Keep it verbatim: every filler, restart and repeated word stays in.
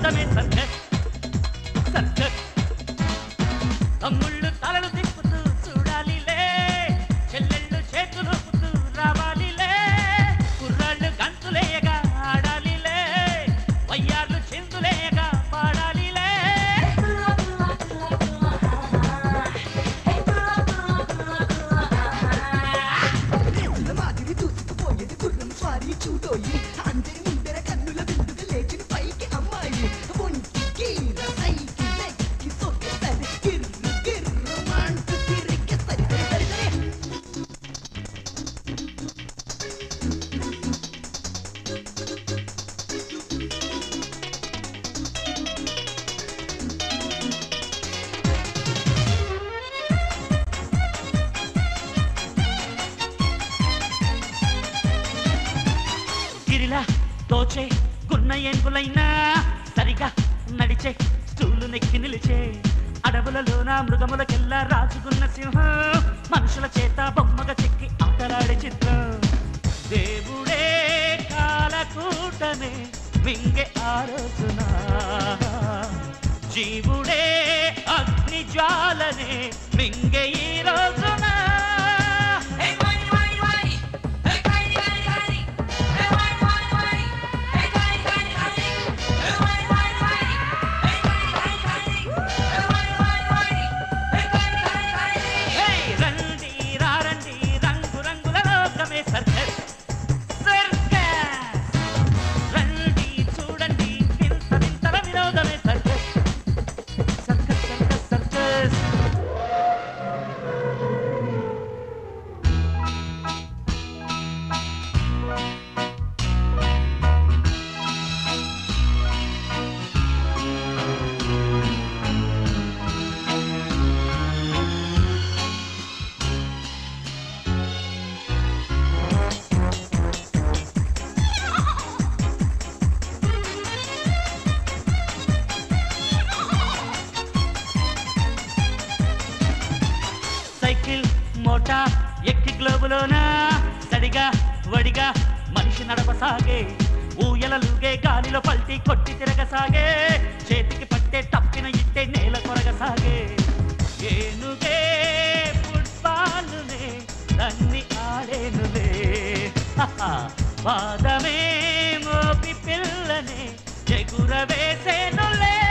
వినోదమే circus circus తమ్ముళ్ళు తలలు తిప్పుతూ చూడాలిలే చెల్లెళ్ళు చేతులు పుతూ రావాలిలే కుర్రాళ్ళు గంతులేయగా ఆడాలిలే వయ్యార్లు చిందులేయగా పాడాలిలే మాదిరి దూసుకుపోయేది గుర్రం స్వారీ చూడోయి అందరి ముందర కన్నుల బిందుగా లేచిన పైకి అమ్మాయి ఒంటికి రసైకి నెక్కి సొక్కసరి గిర్రు గిర్రు మంటూ తిరిగి సరి సరి సరి సరి గిరిలా తోచే గున్న ఏనుగులైనా సరిగా నడిచే స్టూలు నెక్కి నిలిచే అడవులలోన మృగములకెల్లా రాజుకున్న సింహం మనుషుల చేత బొమ్మగా చెక్కి ఆటలాడే చిత్రం దేవుడే కాలకూటనే మింగే ఆ రోజున జీవుడే అగ్ని జ్వాలనే మింగే ఈ రోజున సర్కస్ సర్కస్ రండి చూడండి వింత వింతల వినోదమే circus circus circus circus cycle మోటా ఎక్కి గ్లోబులోనా సడిగా వడిగా మనిషి నడపసాగే ఊయలలుగే గాలిలో పల్టీ కొట్టి తిరగసాగే చేతికి పట్టే తప్పిన ఇట్టే నేల కొరగసాగే ఏనుగే ఫుట్బాలునే తన్ని ఆడేనులే పాదమే మోపి పిల్లనే ఎగురవేసేనులే